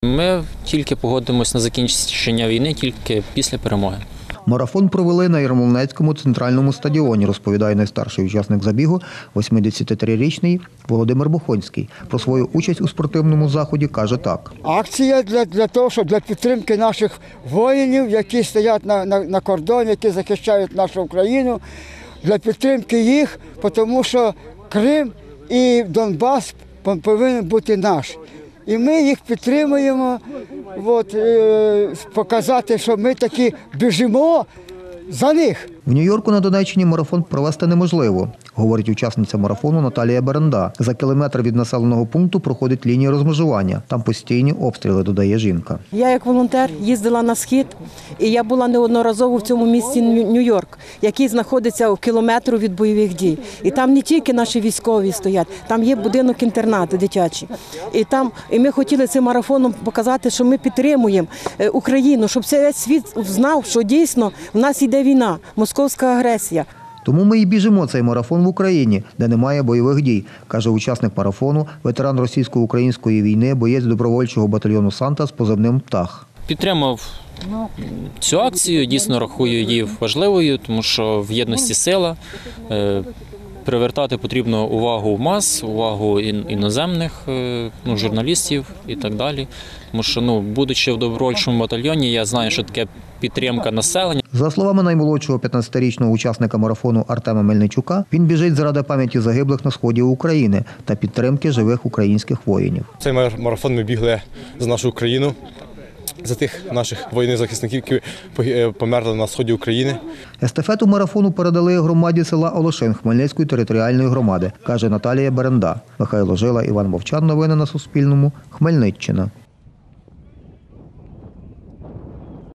Ми тільки погодимося на закінчення війни, тільки після перемоги. Марафон провели на Ярмолинецькому центральному стадіоні, розповідає найстарший учасник забігу, 83-річний Володимир Бухонський. Про свою участь у спортивному заході каже так. Акція для того, щоб для підтримки наших воїнів, які стоять на кордоні, які захищають нашу Україну, для підтримки їх, тому що Крим і Донбас повинен бути наш. І ми їх підтримуємо, показати, що ми таки біжимо за них. В Нью-Йорку на Донеччині марафон провести неможливо, говорить учасниця марафону Наталія Беренда. За кілометр від населеного пункту проходить лінія розмежування. Там постійні обстріли, додає жінка. Я як волонтер їздила на схід, і я була неодноразово в цьому місті Нью-Йорк, який знаходиться у кілометру від бойових дій. І там не тільки наші військові стоять, там є будинок-інтернат дитячий. І ми хотіли цим марафоном показати, що ми підтримуємо Україну, щоб весь світ знав, що дійсно в нас йде війна, московська агресія. Тому ми і біжимо цей марафон в Україні, де немає бойових дій, каже учасник марафону, ветеран російсько-української війни, боєць добровольчого батальйону «Санта» з позивним «Птах». Підтримав цю акцію, дійсно рахую її важливою, тому що в єдності сила. Привертати потрібно увагу мас, увагу іноземних журналістів і так далі. Тому що, будучи в добровольчому батальйоні, я знаю, що таке підтримка населення. За словами наймолодшого 15-річного учасника марафону Артема Мельничука, він біжить заради пам'яті загиблих на сході України та підтримки живих українських воїнів. Цей марафон ми бігли за нашу країну, за тих наших воїнів-захисників, які померли на сході України. Естафету марафону передали громаді села Олошин Хмельницької територіальної громади, каже Наталія Беренда. Михайло Жила, Іван Вовчан. Новини на Суспільному. Хмельниччина.